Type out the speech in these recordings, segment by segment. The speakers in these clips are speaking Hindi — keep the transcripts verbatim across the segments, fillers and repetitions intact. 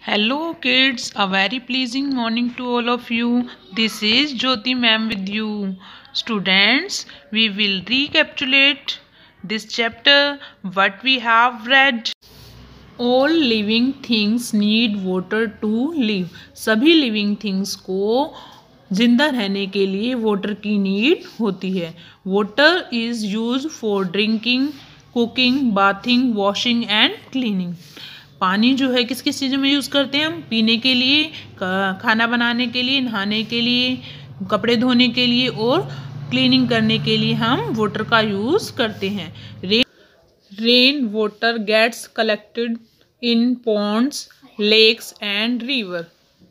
Hello kids, a very pleasing morning to all of you. This is Jyoti ma'am with you. Students, we will recapitulate this chapter what we have read. All living things need water to live. सभी living things को जिंदा रहने के लिए वाटर की नीड होती है. Water is use for drinking, cooking, bathing, washing and cleaning. पानी जो है किस किस चीज़ों में यूज़ करते हैं हम? पीने के लिए, खाना बनाने के लिए, नहाने के लिए, कपड़े धोने के लिए और क्लीनिंग करने के लिए हम वाटर का यूज़ करते हैं. Rain rain water gets collected in ponds, lakes and river.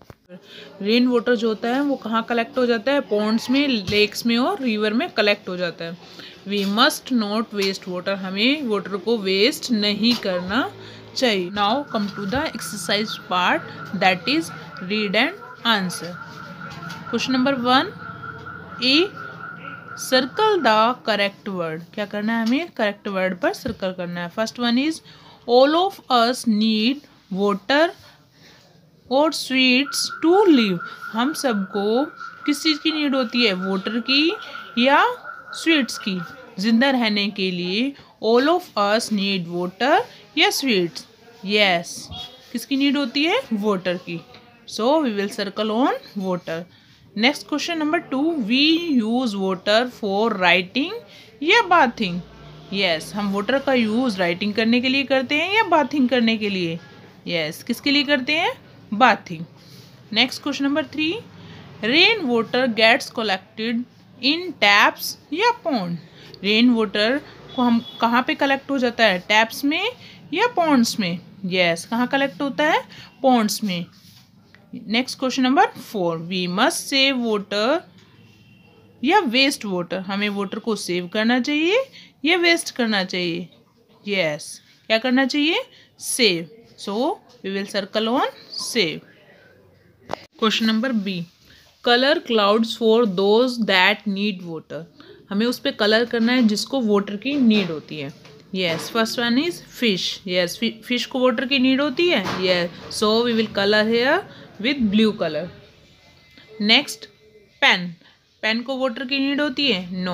Rain water जो होता है वो कहाँ कलेक्ट हो जाता है? पॉन्ड्स में, लेक्स में और रिवर में कलेक्ट हो जाता है. We must not waste water. हमें वाटर को वेस्ट नहीं करना चाहिए. Now come to the exercise part, that is read and answer. Question number one A, circle the correct word. क्या करना है हमें? करेक्ट वर्ड पर सर्कल करना है. First one is all of us need water और स्वीट्स टू लिव. हम सबको किस चीज़ की नीड होती है? वाटर की या स्वीट्स की जिंदा रहने के लिए. All of us need water या स्वीट्स. यस, किसकी नीड होती है? वाटर की. So we will circle on water. Next question number two, we use water for writing या बाथिंग. यस, हम वाटर का यूज राइटिंग करने के लिए करते हैं या बाथिंग करने के लिए? यस yes, किसके लिए करते हैं? Bathing. Next question number three, rain water gets collected in taps या पॉन्ड. रेन वाटर को हम कहाँ पे कलेक्ट हो जाता है? टैप्स में या पॉन्ड्स में? यस yes, कहाँ कलेक्ट होता है? पॉन्ड्स में. Next question number four, we must save water या वेस्ट वाटर. हमें वाटर को सेव करना चाहिए या वेस्ट करना चाहिए? यस yes, क्या करना चाहिए? Save. So we will circle on save. Question number B, colour clouds for those that need water. हमें उस पर कलर करना है जिसको वाटर की नीड होती है. Yes, first one is fish. Yes, fish को वाटर की नीड होती है. Yes, so we will colour here with blue colour. Next, pen. Pen को वाटर की नीड होती है? नो.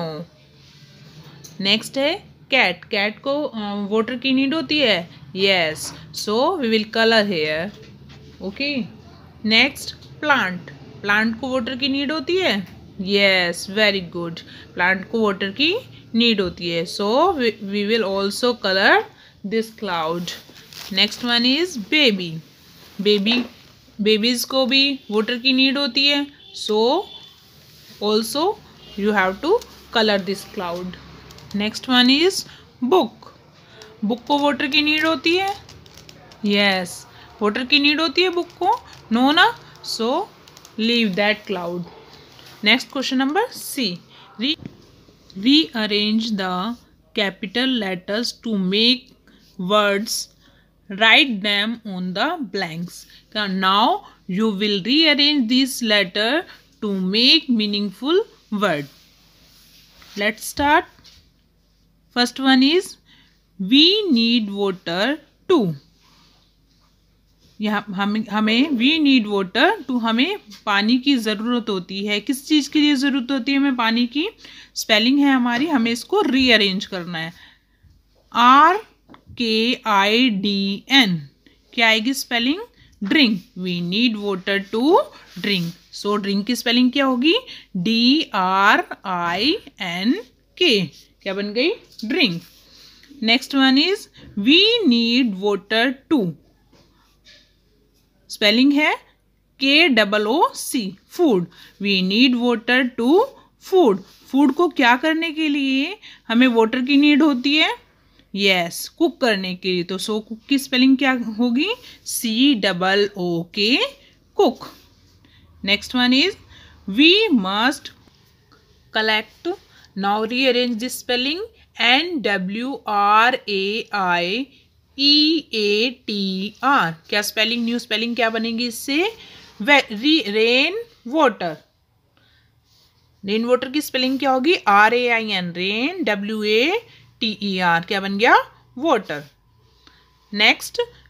नेक्स्ट है कैट. कैट को वाटर uh, की नीड होती है? Yes, so we will colour here. Okay. Next, plant. Plant को वाटर की नीड होती है? Yes, very good. प्लांट को वाटर की नीड होती है. So we will also colour this cloud. Next one is baby. Baby babies को भी वाटर की नीड होती है. So also you have to colour this cloud. Next one is book. Book को वाटर की नीड होती है? यस, वाटर की नीड होती है बुक को? नो ना. So leave that cloud. Next question number C, rearrange the capital letters to make words. Write them on the blanks. Now you will rearrange this letter to make meaningful word. Let's start. First one is we need water to. यहाँ हमें हमें वी नीड वाटर टू, हमें पानी की ज़रूरत होती है. किस चीज़ के लिए ज़रूरत होती है हमें पानी की? स्पेलिंग है हमारी, हमें इसको रीअरेंज करना है. आर के आई डी एन. क्या आएगी spelling? Drink. We need water to drink. So drink की स्पेलिंग क्या होगी? डी आर आई एन के. क्या बन गई? Drink. Next one is we need water to. Spelling है K double O C. Food. We need water to food. Food को क्या करने के लिए हमें वाटर की नीड होती है? यस, कुक करने के लिए. तो सो कुक की स्पेलिंग क्या होगी? सी double O K, cook. Next one is we must collect. Now rearrange this spelling. N W R A I E A T R. क्या स्पेलिंग, न्यू स्पेलिंग क्या बनेगी इससे? Rain water. रेन वाटर की स्पेलिंग क्या होगी? R A I N. Rain, W A T E R. क्या बन गया? Water. Next,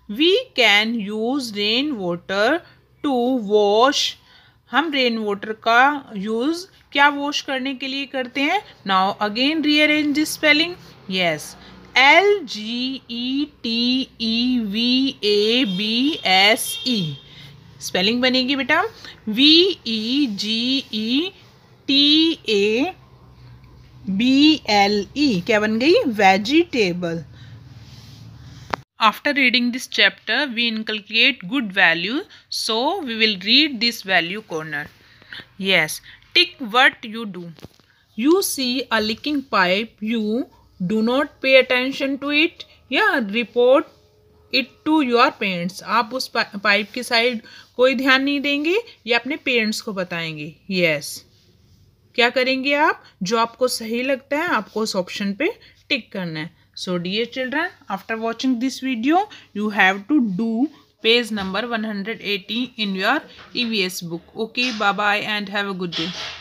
we can use rain water to wash, हम रेन वाटर का यूज क्या वॉश करने के लिए करते हैं. Now again rearrange this spelling. Yes, L G E T E V A B S E spelling बनेगी बेटा. V E G E T A B L E क्या बन गई? Vegetable. After reading this chapter, we inculcate good value. So we will read this value corner. Yes, tick what you do. You see a leaking pipe. You do not pay attention to it. Yeah, report it to your parents. आप उस पाइप की साइड कोई ध्यान नहीं देंगे या अपने पेरेंट्स को बताएंगे. Yes, क्या करेंगे आप? जो आपको सही लगता है आपको उस ऑप्शन पे टिक करना है. So dear children, after watching this video, you have to do page number one hundred eighty in your E V S book. Okay, bye bye and have a good day.